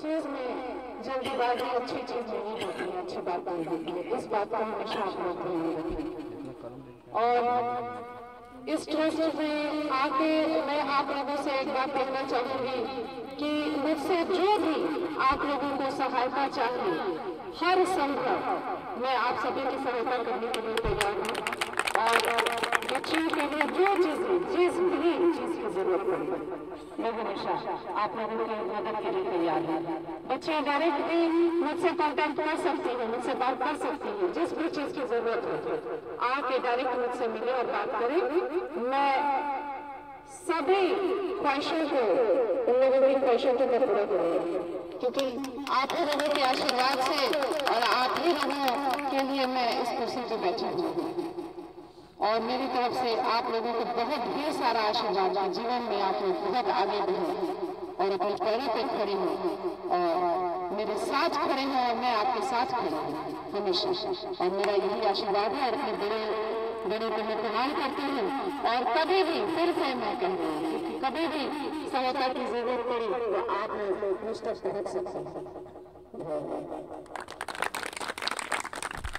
चीज में जल्दीबाजी अच्छी चीज नहीं होती है, अच्छी बात नहीं होती है। इस बात को हमेशा आप लोग ध्यान रखें। और इस ट्रस्ट में आके मैं आप लोगों से एक बात कहना चाहूंगी कि मुझसे जो भी आप लोगों को सहायता चाहिए, हर संभव मैं आप सभी की सहायता करने के लिए तैयार हूँ। और बच्चियों के लिए जो जिस भी चीज की जरूरत पड़े मैं हमेशा आप लोगों की मदद के लिए तैयार हूँ। बच्चियां डायरेक्ट भी मुझसे कांटेक्ट कर सकती हैं, मुझसे बात कर सकती हैं। जिस भी चीज की जरूरत हो आके डायरेक्ट मुझसे मिले और बात करें। मैं सभी ख्वाहिशों को, उन लोगों की ख्वाहिशों को मैं पूरा करूंगा, क्योंकि आप ही लोगों के आशीर्वाद से और आप ही लोगों के लिए मैं इस कुर्सी पर बैठी हूँ। और मेरी तरफ से आप लोगों को बहुत ढेर सारा आशीर्वाद है। जीवन में आप लोग बहुत आगे बढ़े और अपने पैरों पे खड़े हो और मेरे साथ खड़े हो और मैं आपके साथ खड़े हूँ हमेशा। और मेरा यही आशीर्वाद है। और अपने बड़ों को मैं प्रणाम करती हूँ। और कभी भी फिर से मैं कह रही हूँ कि कभी भी सहायता की जरूरत पड़ी तो आप मुझ तक पहुँच सकते हैं।